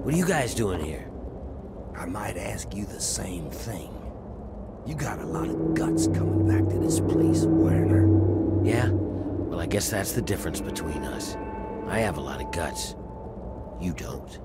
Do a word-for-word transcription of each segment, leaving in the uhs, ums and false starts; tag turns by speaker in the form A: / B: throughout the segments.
A: What are you guys doing here?
B: I might ask you the same thing. You got a lot of guts coming back to this place, Werner.
A: Yeah? Well, I guess that's the difference between us. I have a lot of guts. You don't.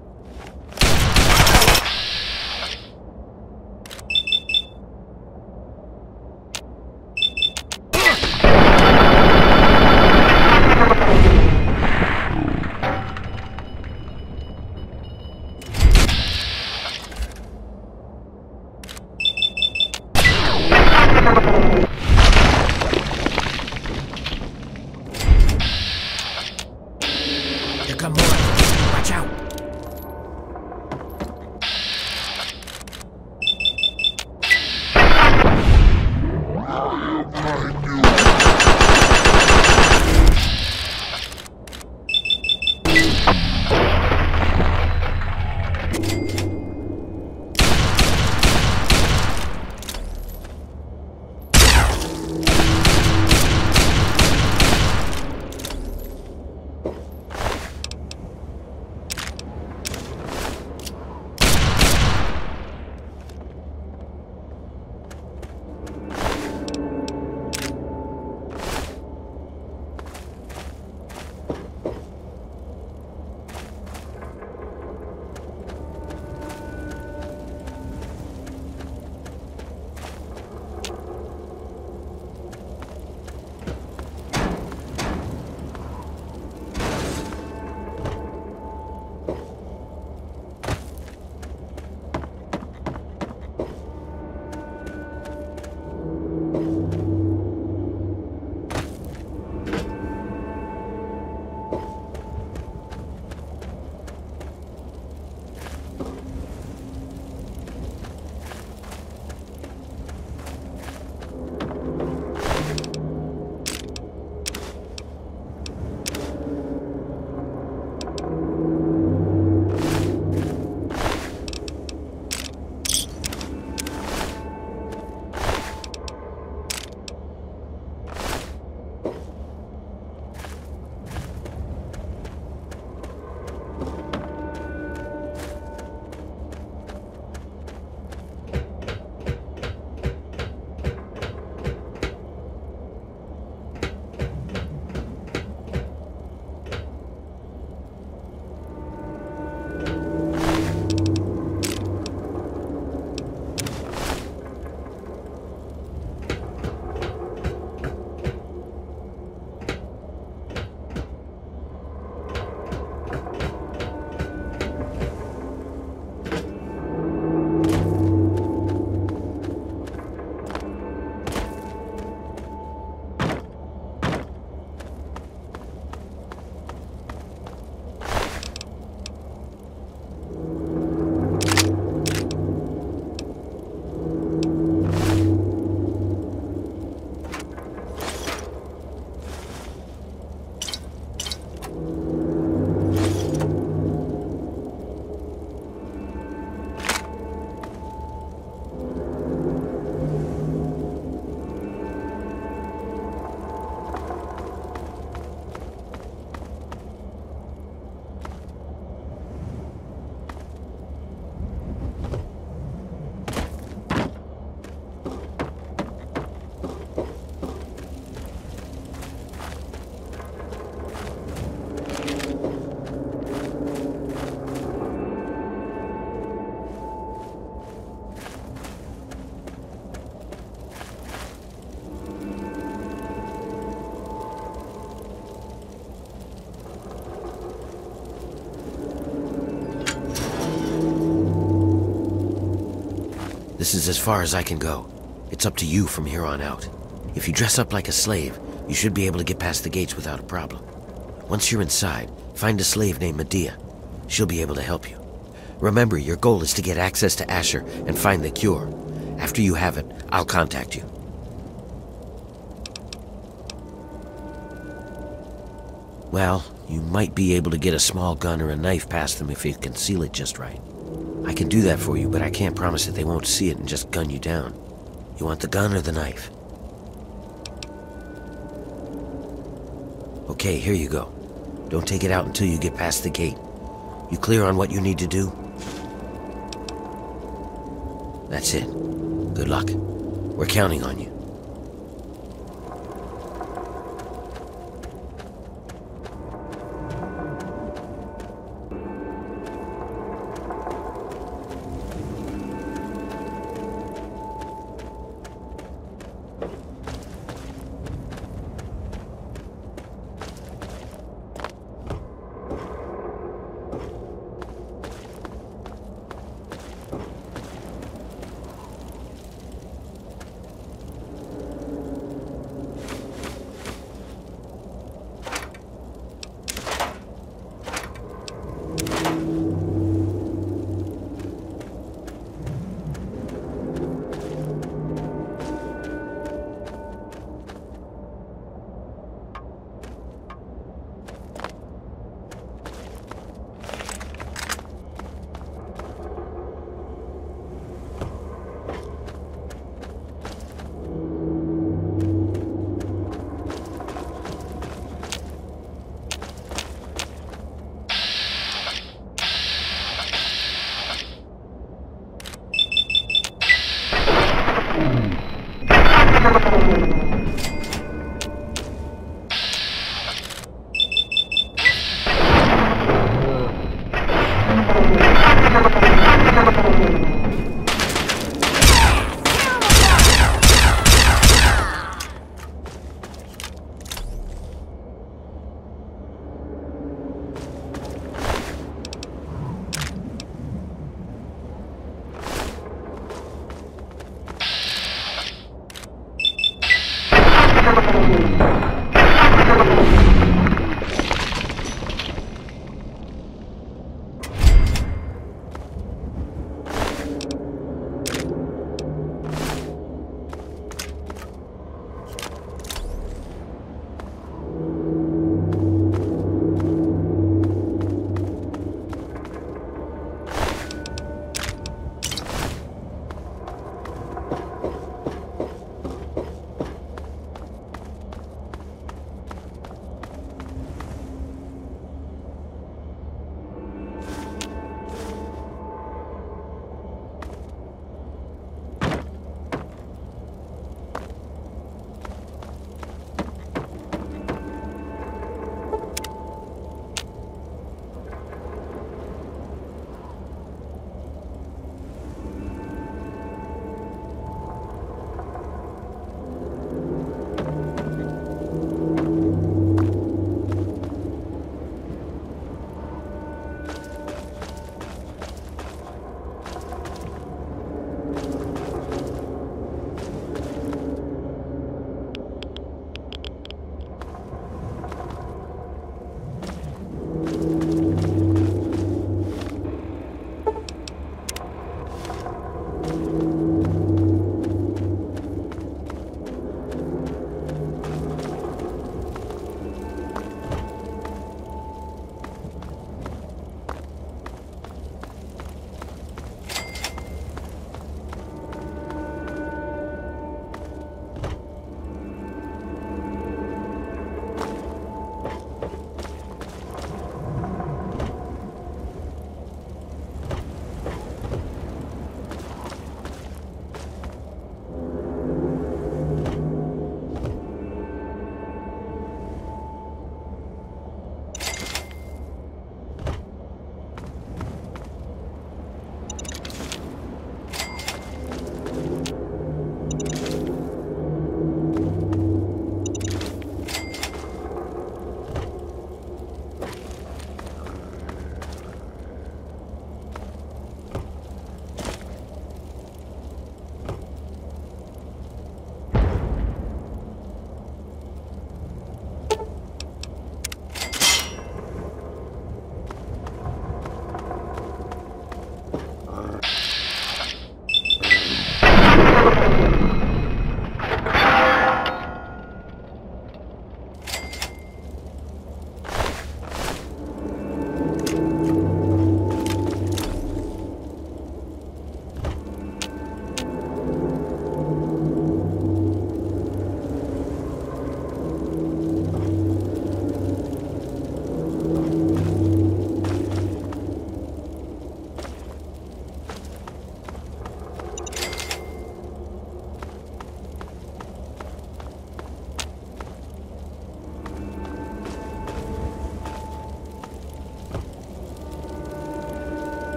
A: This is as far as I can go. It's up to you from here on out. If you dress up like a slave, you should be able to get past the gates without a problem. Once you're inside, find a slave named Medea. She'll be able to help you. Remember, your goal is to get access to Asher and find the cure. After you have it, I'll contact you. Well, you might be able to get a small gun or a knife past them if you conceal it just right. I can do that for you, but I can't promise that they won't see it and just gun you down. You want the gun or the knife? Okay, here you go. Don't take it out until you get past the gate. You clear on what you need to do? That's it. Good luck. We're counting on you.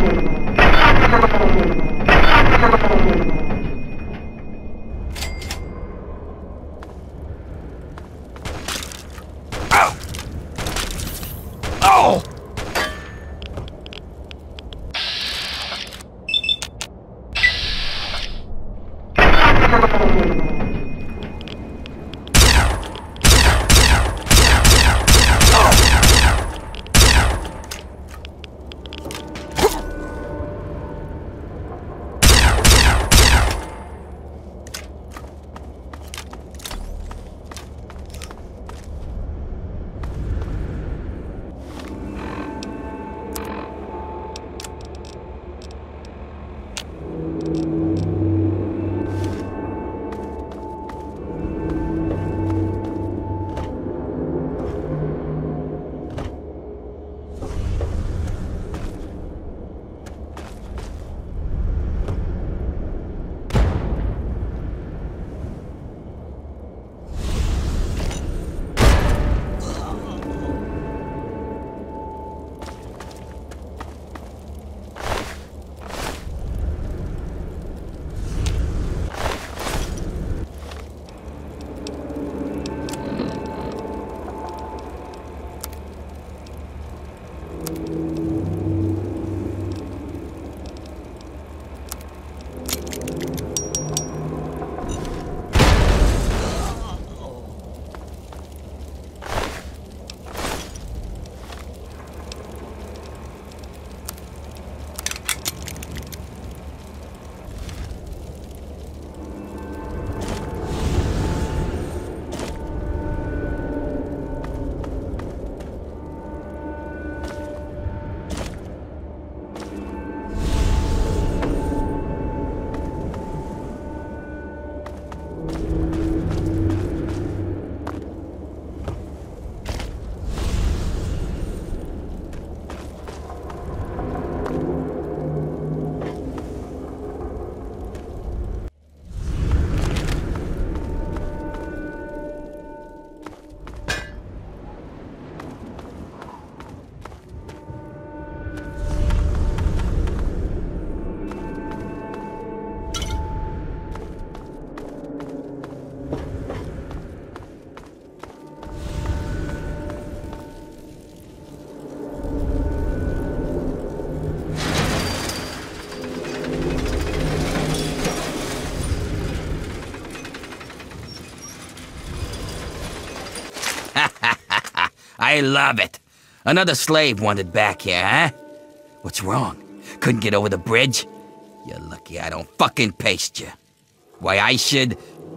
C: I love it. Another slave wanted back here, huh? What's wrong? Couldn't get over the bridge? You're lucky I don't fucking paste you. Why I should...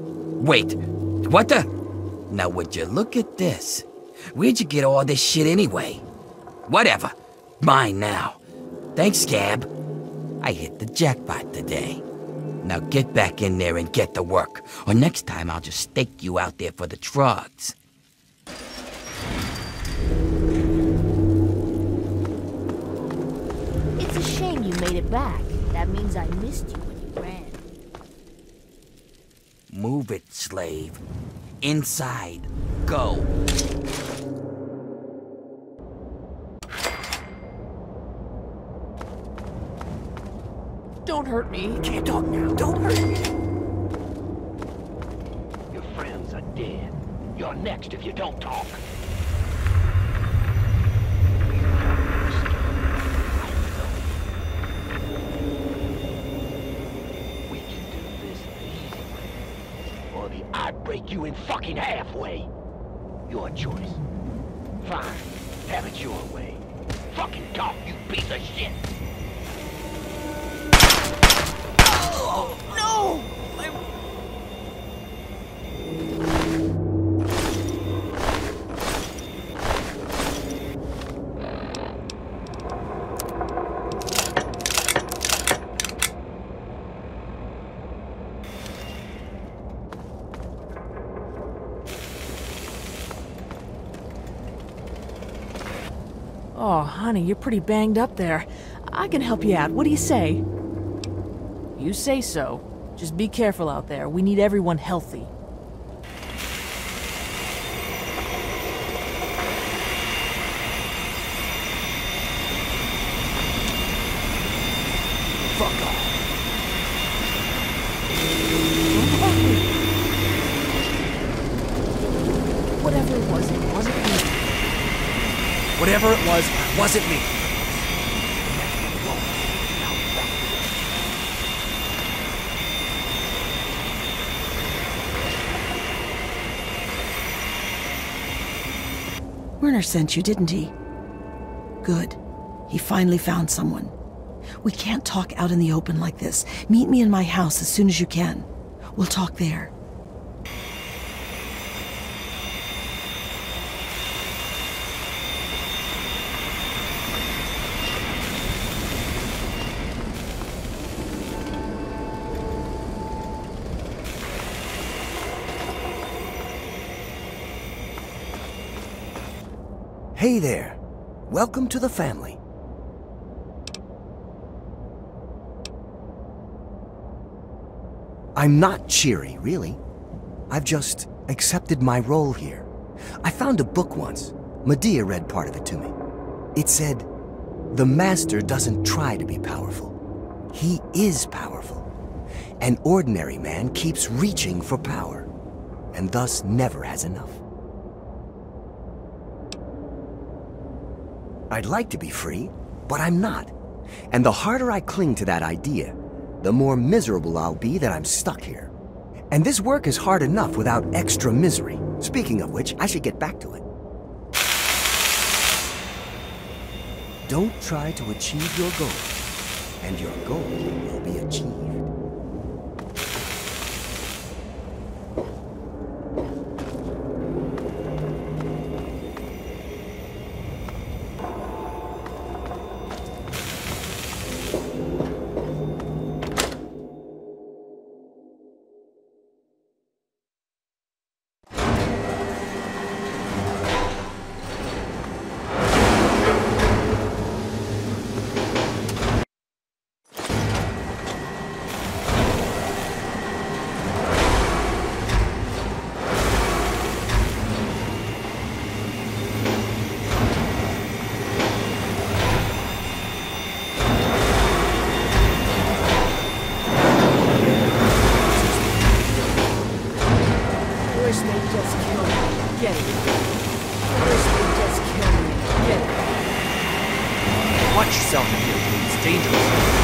C: Wait, what the... Now would you look at this? Where'd you get all this shit anyway? Whatever. Mine now. Thanks, Scab. I hit the jackpot today. Now get back in there and get to work, or next time I'll just stake you out there for the drugs.
D: It's a shame you made it back. That means I missed you when you ran.
C: Move it, slave. Inside. Go.
E: Don't hurt me.
B: Can't talk now. Don't hurt me.
F: Your friends are dead. You're next if you don't talk. We can do this the easy way. Or the I'd break you in fucking halfway. Your choice. Fine. Have it your way. Fucking talk, you piece of shit.
E: Oh, no! I'm... Oh, honey, you're pretty banged up there. I can help you out. What do you say? You say so. Just be careful out there. We need everyone healthy.
B: fuck off.
E: Whatever it was, it wasn't me.
B: Whatever it was, wasn't me.
G: Werner sent you, didn't he? Good. He finally found someone. We can't talk out in the open like this. Meet me in my house as soon as you can. We'll talk there.
B: Hey there. Welcome to the family. I'm not cheery, really. I've just accepted my role here. I found a book once. Medea read part of it to me. It said, "The master doesn't try to be powerful. He is powerful. An ordinary man keeps reaching for power, and thus never has enough." I'd like to be free, but I'm not. And the harder I cling to that idea, the more miserable I'll be that I'm stuck here. And this work is hard enough without extra misery. Speaking of which, I should get back to it. Don't try to achieve your goal, and your goal will be achieved.
H: Watch yourself in here, please. It's dangerous.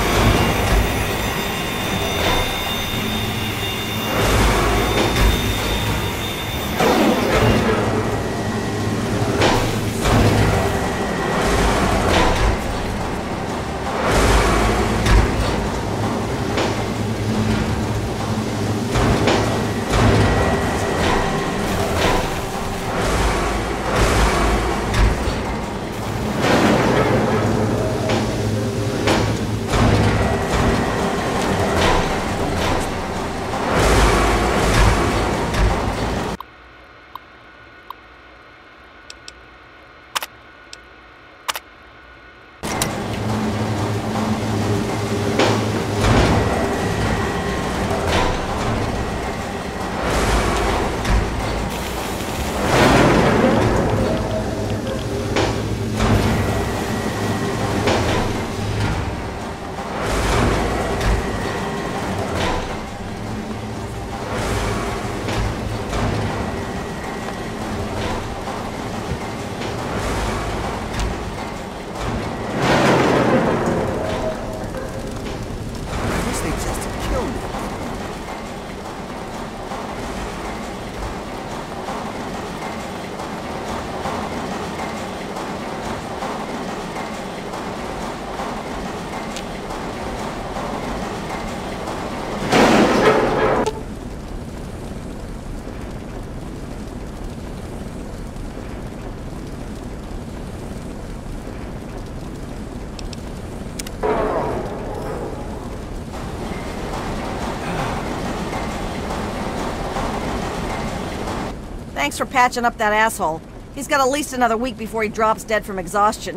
I: Thanks for patching up that asshole. He's got at least another week before he drops dead from exhaustion.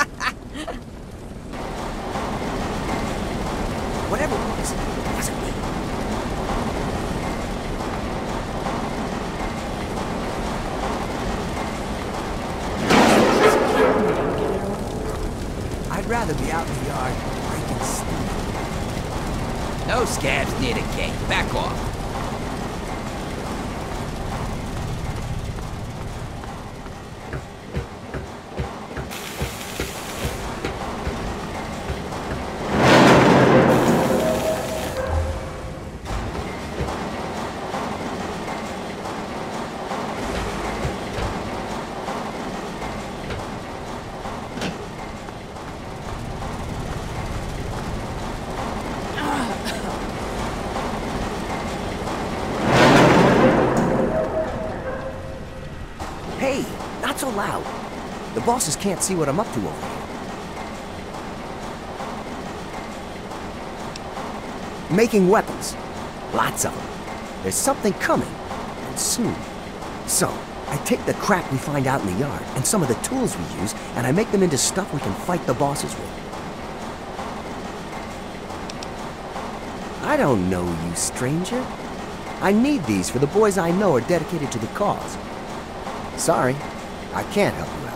B: Whatever it was, it wasn't me. I'd rather be out in the yard breaking steel.
C: No scabs near the gate. Back off.
B: Hey, not so loud. The bosses can't see what I'm up to over here. Making weapons. Lots of them. There's something coming, and soon. So, I take the crap we find out in the yard, and some of the tools we use, and I make them into stuff we can fight the bosses with. I don't know you, stranger. I need these for the boys I know are dedicated to the cause. Sorry, I can't help you out.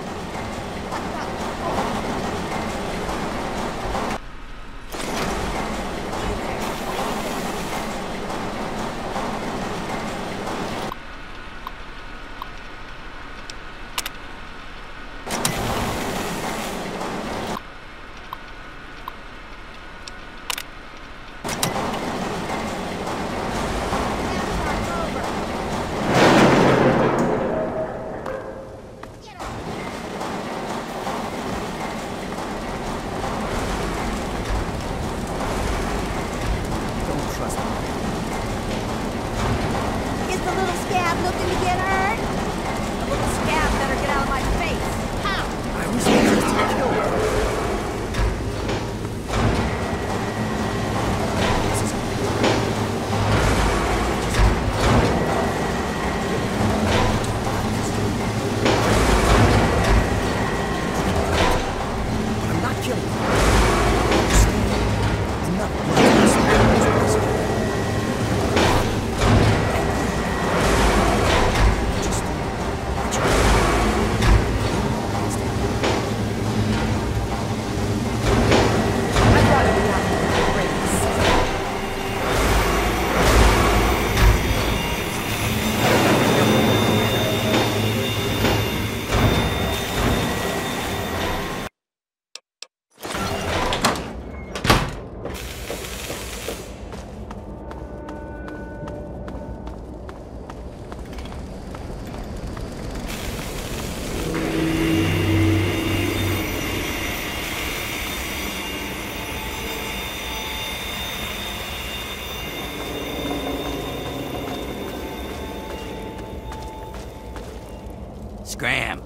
C: Scram.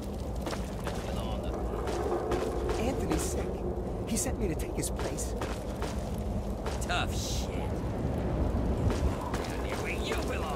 B: Anthony's sick. He sent me to take his place.
C: Tough shit. Down here where you belong.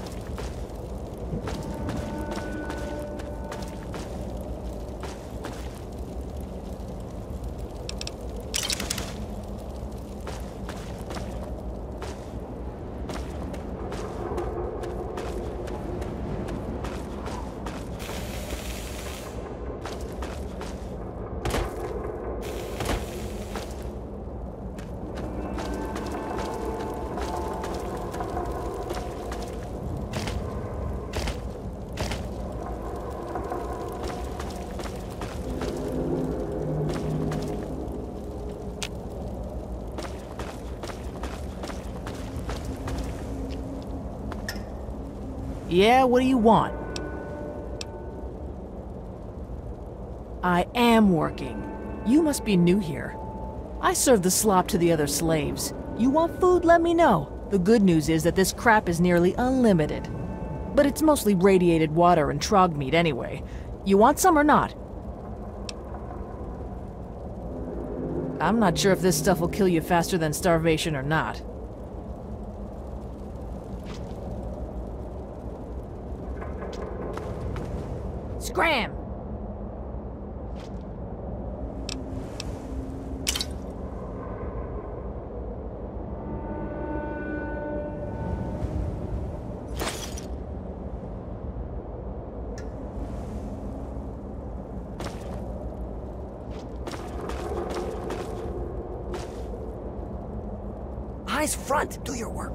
E: Yeah, what do you want? I am working. You must be new here. I serve the slop to the other slaves. You want food? Let me know. The good news is that this crap is nearly unlimited. But it's mostly radiated water and trog meat anyway. You want some or not? I'm not sure if this stuff will kill you faster than starvation or not. Scram!
B: nice front. Do your work.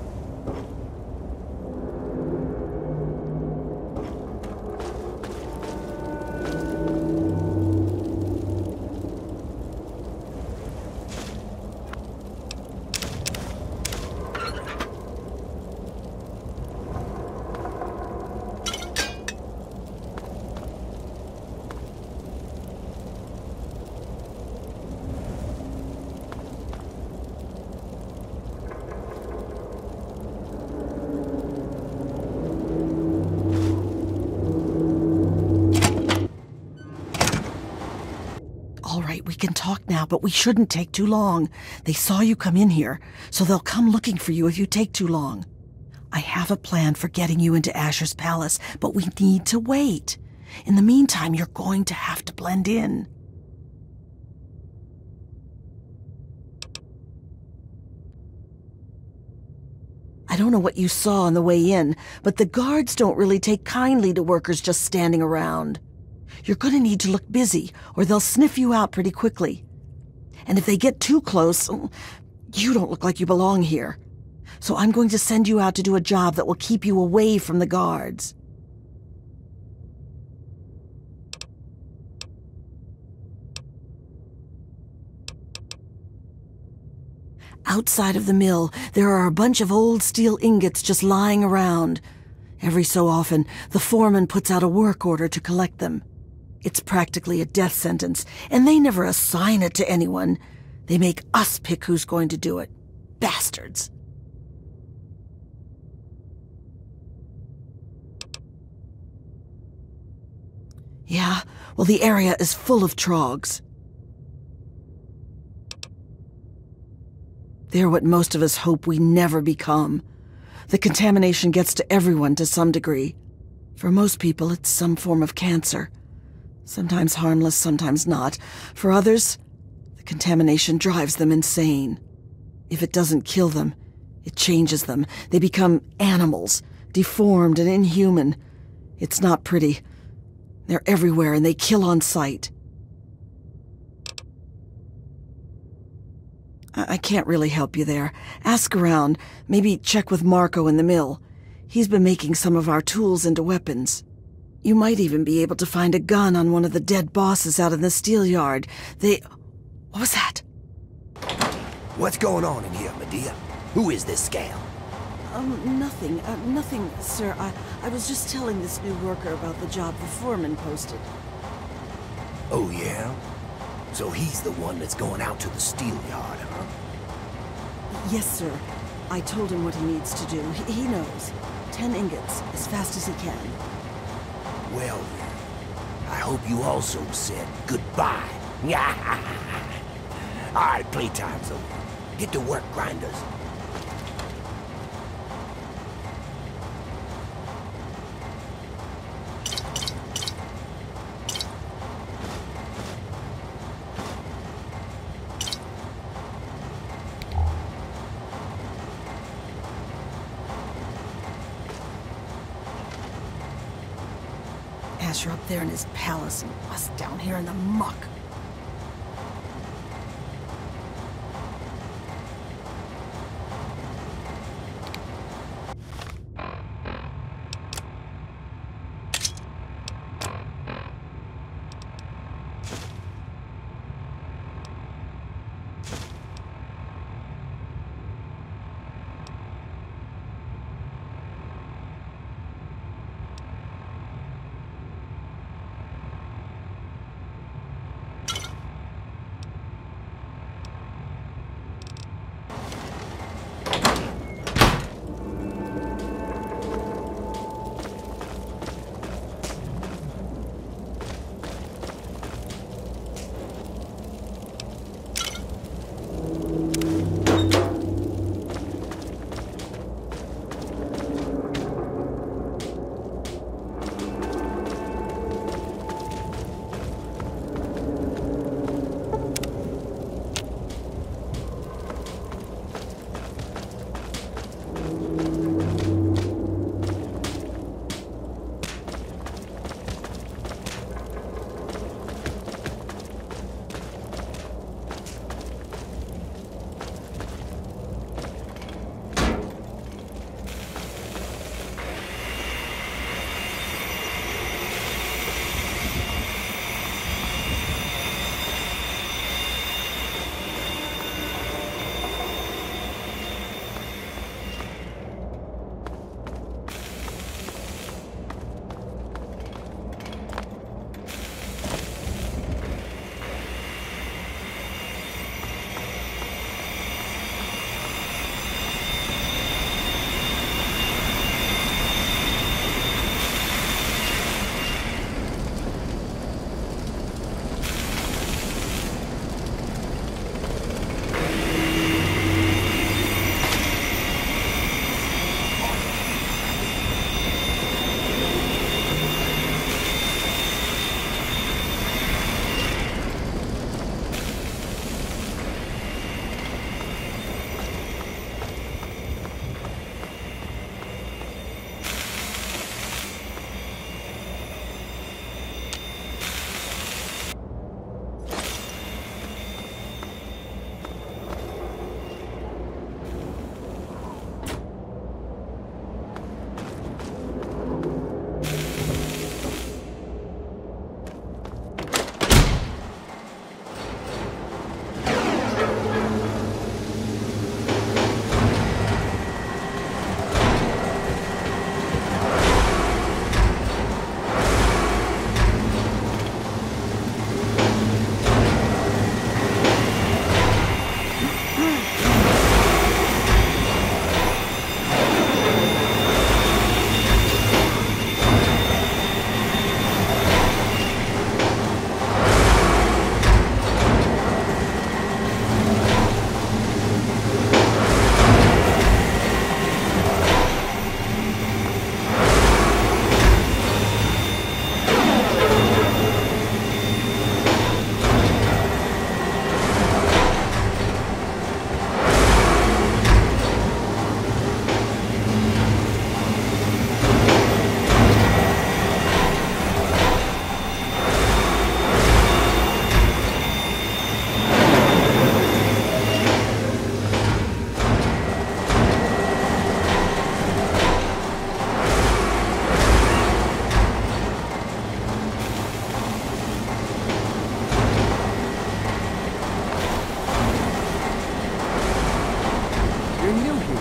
G: All right, we can talk now, but we shouldn't take too long. They saw you come in here, so they'll come looking for you if you take too long. I have a plan for getting you into Asher's palace, but we need to wait. In the meantime, you're going to have to blend in. I don't know what you saw on the way in, but the guards don't really take kindly to workers just standing around. You're going to need to look busy, or they'll sniff you out pretty quickly. And if they get too close, you don't look like you belong here. So I'm going to send you out to do a job that will keep you away from the guards. Outside of the mill, there are a bunch of old steel ingots just lying around. Every so often, the foreman puts out a work order to collect them. It's practically a death sentence, and they never assign it to anyone. They make us pick who's going to do it. Bastards. Yeah, well, the area is full of trogs. They're what most of us hope we never become. The contamination gets to everyone to some degree. For most people, it's some form of cancer. Sometimes harmless, sometimes not. For others, the contamination drives them insane. If it doesn't kill them, it changes them. They become animals, deformed and inhuman. It's not pretty. They're everywhere and they kill on sight. I, I can't really help you there. Ask around. Maybe check with Marco in the mill. He's been making some of our tools into weapons. You might even be able to find a gun on one of the dead bosses out in the steel yard. They... What was that?
B: What's going on in here, Medea? Who is this scam?
G: Um, nothing. Uh, nothing, sir. I, I was just telling this new worker about the job the foreman posted.
B: Oh, yeah? So he's the one that's going out to the steel yard, huh?
G: Yes, sir. I told him what he needs to do. He, he knows. Ten ingots, as fast as he can.
B: Well, then, I hope you also said goodbye. All right, playtime's over. Get to work, grinders.
G: Asher up there in his palace and us down here in the muck.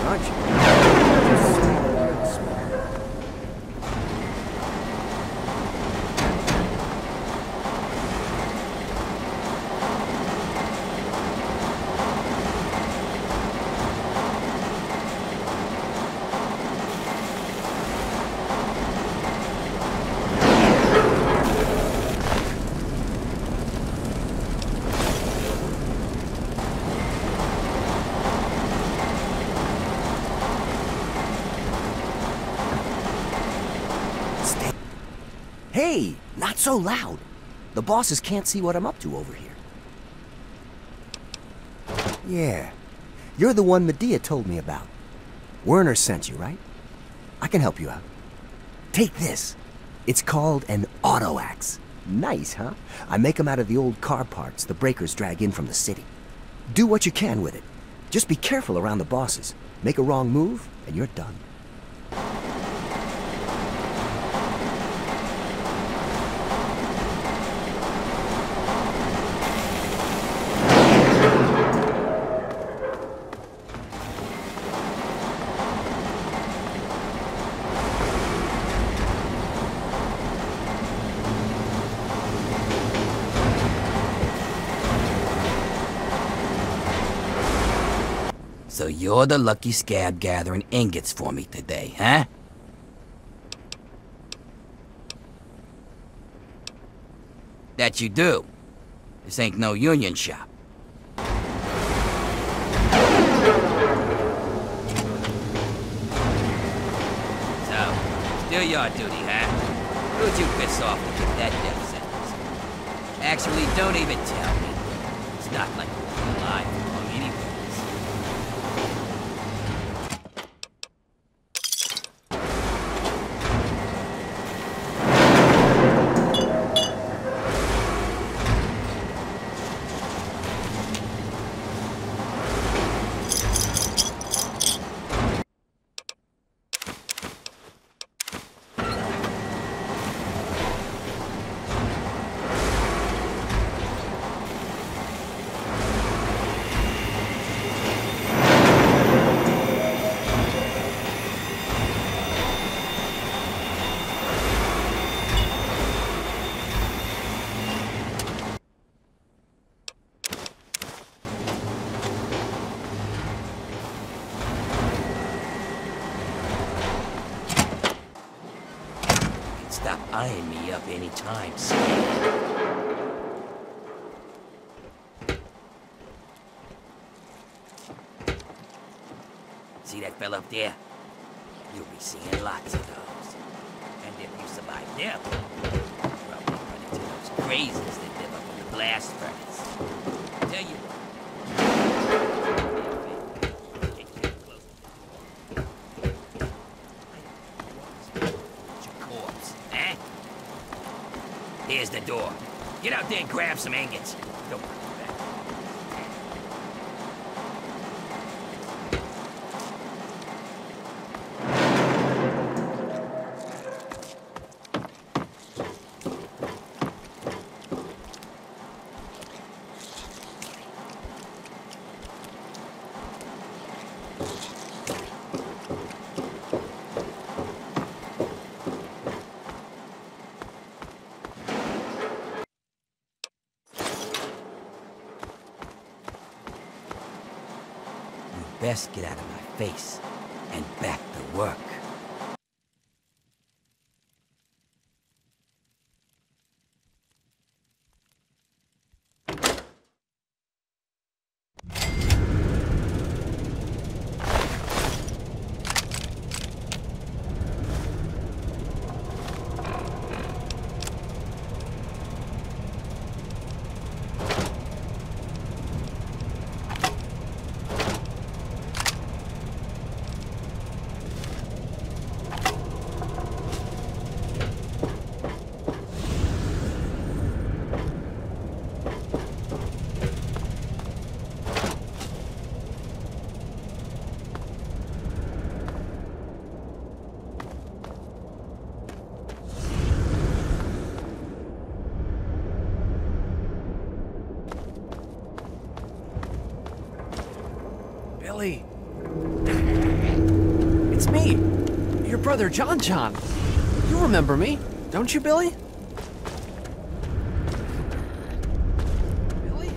B: aren't you? Just so you hear the smoke. Hey, not so loud. The bosses can't see what I'm up to over here. Yeah, you're the one Medea told me about. Werner sent you, right? I can help you out. Take this. It's called an auto axe. Nice, huh? I make them out of the old car parts the breakers drag in from the city. Do what you can with it. Just be careful around the bosses. Make a wrong move, and you're done.
C: So you're the lucky scab gathering ingots for me today, huh? That you do. This ain't no union shop. So, still your duty, huh? Who'd you piss off to get that death sentence? Actually, don't even tell me. It's not like you're alive long anyways. Stop eyeing me up anytime soon. See that fella up there? You'll be seeing lots of those. And if you survive them, you'll probably run into those crazies that live up in the blast furnace. Tell you what. Here's the door. Get out there and grab some ingots. Don't worry about Best get out of my face and back to work.
H: Billy! me! Your brother, John John. You remember me, don't you, Billy? Billy?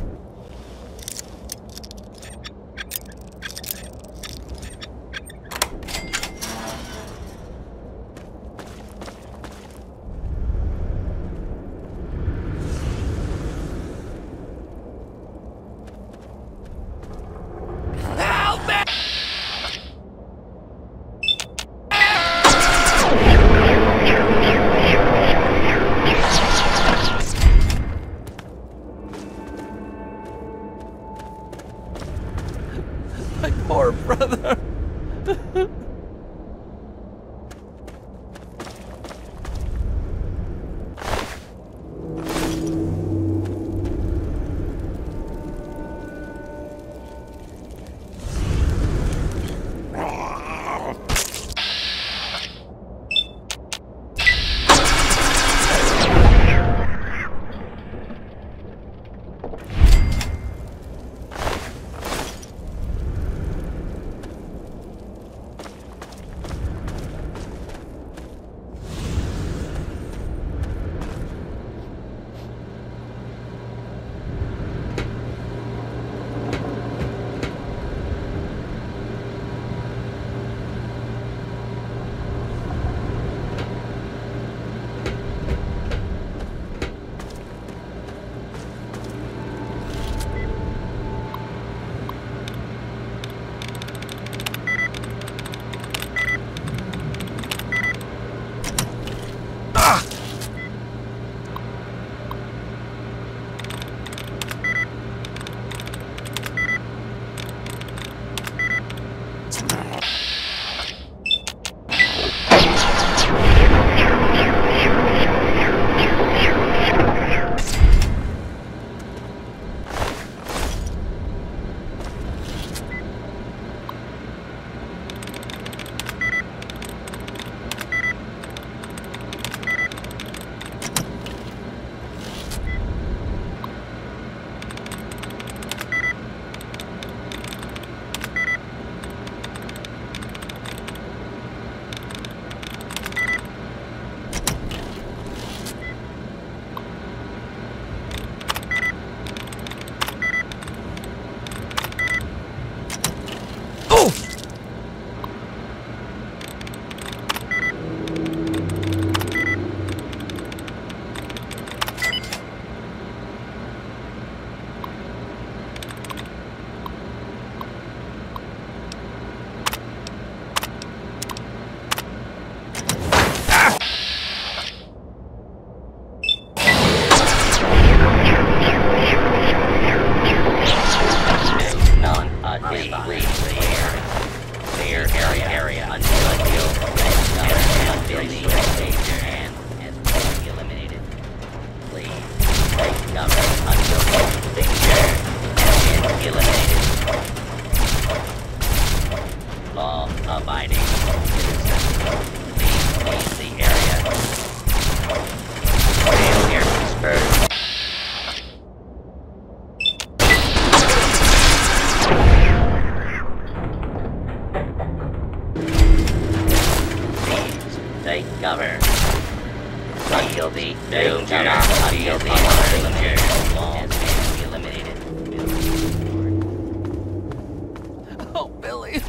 H: My poor brother. Oh, Billy.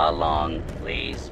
J: Along, please.